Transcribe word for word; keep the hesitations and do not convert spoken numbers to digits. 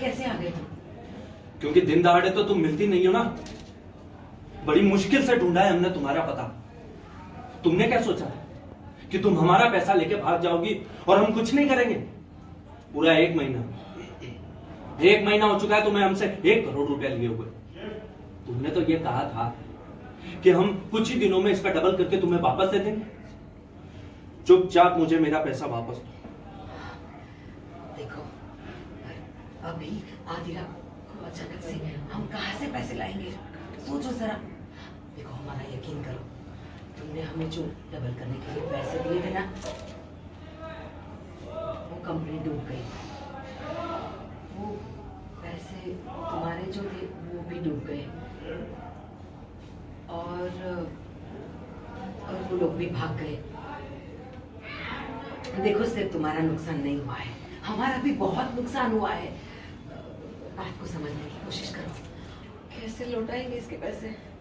कैसे आ गए तुम? क्योंकि दिन दहाड़े तो तुम मिलती नहीं हो ना, बड़ी मुश्किल से ढूंढा है हमने तुम्हारा पता। तुमने क्या सोचा कि तुम हमारा पैसा लेके भाग जाओगी और हम कुछ नहीं करेंगे? पूरा एक महीना एक महीना हो चुका है तुम्हें हमसे एक करोड़ रुपया लिए हुए। तुमने तो ये कहा था कि हम कुछ ही दिनों में इसका डबल करके तुम्हें वापस दे देंगे। चुपचाप मुझे मेरा पैसा वापस दो। देखो अभी आधी रात को अचानक से हम कहां से पैसे लाएंगे? सोचो जरा। देखो हमारा यकीन करो, तुमने हमें जो डबल करने के लिए पैसे दिए थे ना, वो कंपनी डूब गई। वो पैसे तुम्हारे जो थे वो भी डूब गए और और वो लोग भी भाग गए। देखो सिर्फ तुम्हारा नुकसान नहीं हुआ है, हमारा भी बहुत नुकसान हुआ है। बात को समझने की कोशिश करो। कैसे लौटाएंगे इसके पैसे?